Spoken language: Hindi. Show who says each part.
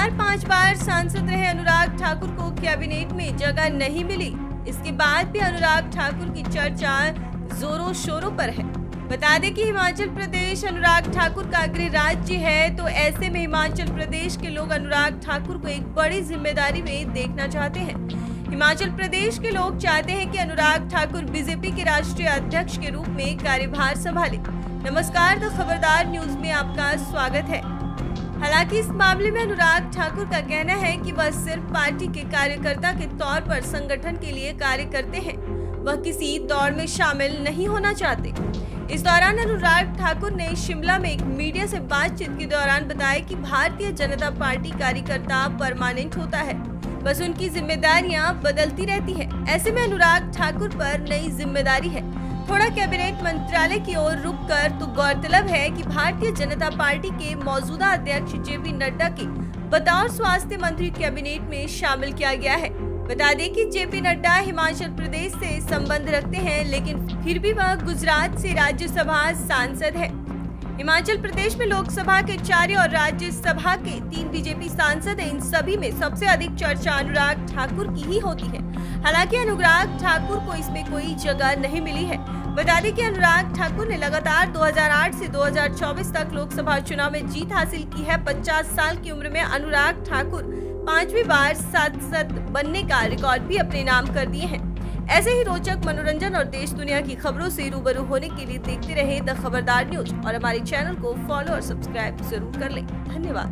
Speaker 1: लगातार 5 बार सांसद रहे अनुराग ठाकुर को कैबिनेट में जगह नहीं मिली। इसके बाद भी अनुराग ठाकुर की चर्चा जोरों शोरों पर है। बता दें कि हिमाचल प्रदेश अनुराग ठाकुर का गृह राज्य है, तो ऐसे में हिमाचल प्रदेश के लोग अनुराग ठाकुर को एक बड़ी जिम्मेदारी में देखना चाहते हैं। हिमाचल प्रदेश के लोग चाहते हैं कि अनुराग ठाकुर बीजेपी के राष्ट्रीय अध्यक्ष के रूप में कार्यभार संभाले। नमस्कार, द खबरदार न्यूज में आपका स्वागत है। हालांकि इस मामले में अनुराग ठाकुर का कहना है कि वह सिर्फ पार्टी के कार्यकर्ता के तौर पर संगठन के लिए कार्य करते हैं, वह किसी दौड़ में शामिल नहीं होना चाहते। इस दौरान अनुराग ठाकुर ने शिमला में एक मीडिया से बातचीत के दौरान बताया कि भारतीय जनता पार्टी कार्यकर्ता परमानेंट होता है, बस उनकी जिम्मेदारियां बदलती रहती है। ऐसे में अनुराग ठाकुर पर नई जिम्मेदारी है, थोड़ा कैबिनेट मंत्रालय की ओर रुक कर। तो गौरतलब है कि भारतीय जनता पार्टी के मौजूदा अध्यक्ष जेपी नड्डा के बतौर स्वास्थ्य मंत्री कैबिनेट में शामिल किया गया है। बता दें कि जेपी नड्डा हिमाचल प्रदेश से संबंध रखते हैं, लेकिन फिर भी वह गुजरात से राज्यसभा सांसद है। हिमाचल प्रदेश में लोकसभा के 4 और राज्यसभा के 3 बीजेपी सांसद हैं। इन सभी में सबसे अधिक चर्चा अनुराग ठाकुर की ही होती है। हालांकि अनुराग ठाकुर को इसमें कोई जगह नहीं मिली है। बता दें कि अनुराग ठाकुर ने लगातार 2008 से 2024 तक लोकसभा चुनाव में जीत हासिल की है। 50 साल की उम्र में अनुराग ठाकुर 5वीं बार सांसद बनने का रिकॉर्ड भी अपने नाम कर दिए हैं। ऐसे ही रोचक मनोरंजन और देश दुनिया की खबरों से रूबरू होने के लिए देखते रहे द खबरदार न्यूज और हमारे चैनल को फॉलो और सब्सक्राइब जरूर कर लें। धन्यवाद।